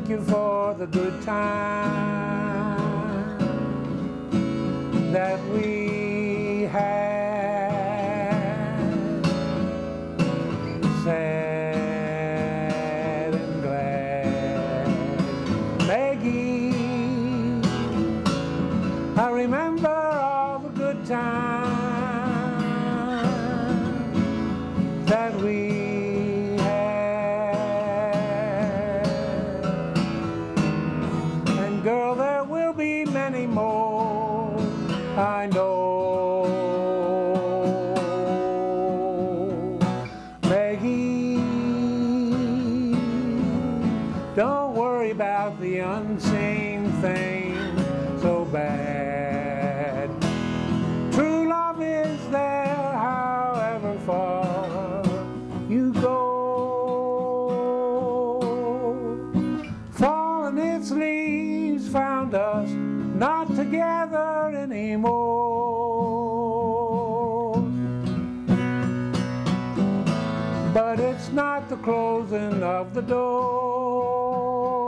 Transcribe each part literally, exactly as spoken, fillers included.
thank you for the good time that we had, sad and glad. Maggie, I remember all the good times that we girl, there will be many more, I know. Maggie, don't worry about the unseen thing so bad. True love is there, however far you go. Falling its leaves found us not together anymore. But it's not the closing of the door.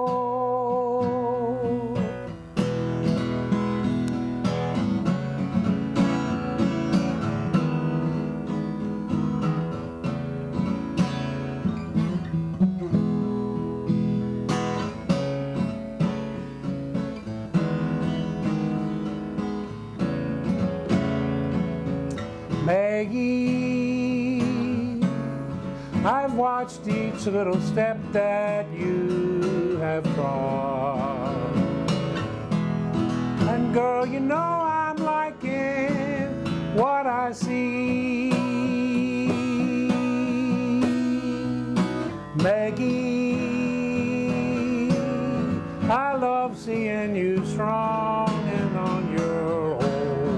Maggie, I've watched each little step that you have crossed. And girl, you know I'm liking what I see. Maggie, I love seeing you strong and on your own.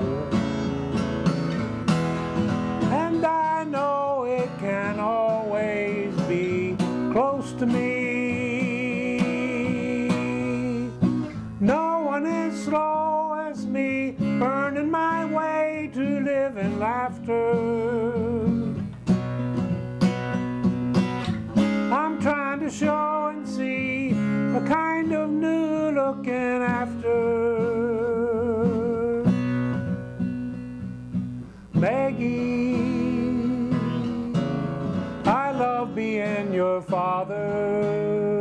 And I know it can always be close to me. No one as slow as me, burning my way to live in laughter. I'm trying to show and see a kind of new looking after. Maggie, I love being your father.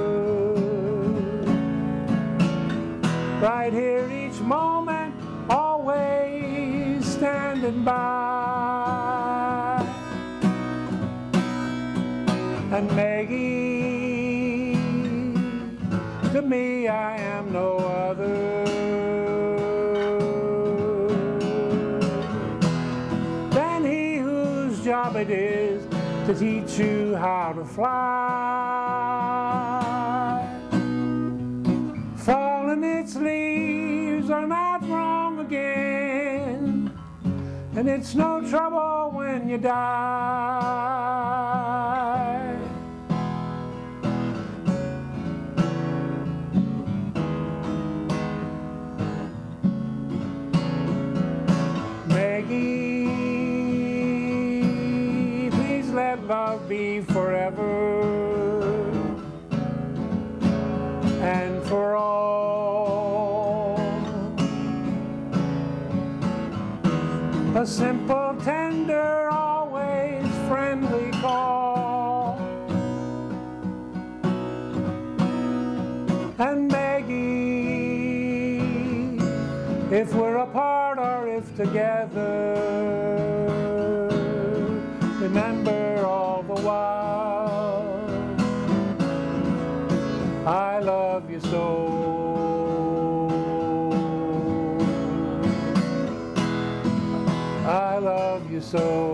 Right here each moment, always standing by. And Maggie, to me I am no other than he whose job it is to teach you how to fly. Falling its leaves are not wrong again, and it's no trouble when you die. Maggie, please let love be forever and for all. A simple, tender, always friendly call. And Maggie, if we're apart or if together, remember all the while I love you so. I love you so.